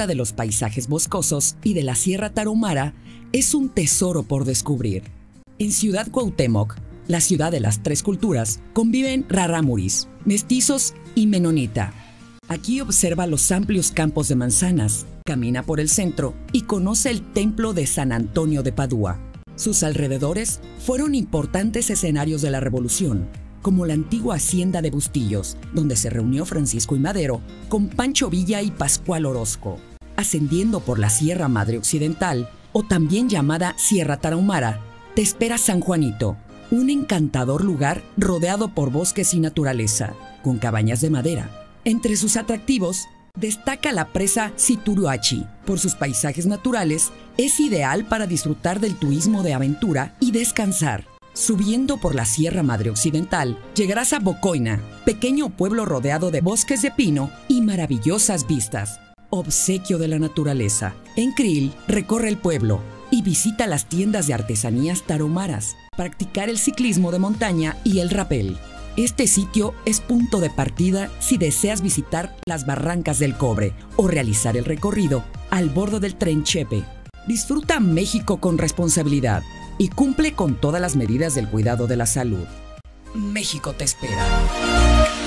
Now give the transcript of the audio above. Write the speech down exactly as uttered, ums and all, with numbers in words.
disfruta de los paisajes boscosos y de la Sierra Tarahumara, es un tesoro por descubrir. En Ciudad Cuauhtémoc, la ciudad de las tres culturas, conviven rarámuris, mestizos y menonita. Aquí observa los amplios campos de manzanas, camina por el centro y conoce el templo de San Antonio de Padua. Sus alrededores fueron importantes escenarios de la Revolución, como la antigua hacienda de Bustillos, donde se reunió Francisco I. Madero con Pancho Villa y Pascual Orozco. Ascendiendo por la Sierra Madre Occidental, o también llamada Sierra Tarahumara, te espera San Juanito, un encantador lugar rodeado por bosques y naturaleza, con cabañas de madera. Entre sus atractivos, destaca la presa Situruachi. Por sus paisajes naturales, es ideal para disfrutar del turismo de aventura y descansar. Subiendo por la Sierra Madre Occidental, llegarás a Bocoina, pequeño pueblo rodeado de bosques de pino y maravillosas vistas. Obsequio de la naturaleza. En Krill, recorre el pueblo y visita las tiendas de artesanías tarahumaras, practicar el ciclismo de montaña y el rapel. Este sitio es punto de partida si deseas visitar las Barrancas del Cobre o realizar el recorrido al borde del tren Chepe. Disfruta México con responsabilidad y cumple con todas las medidas del cuidado de la salud. México te espera.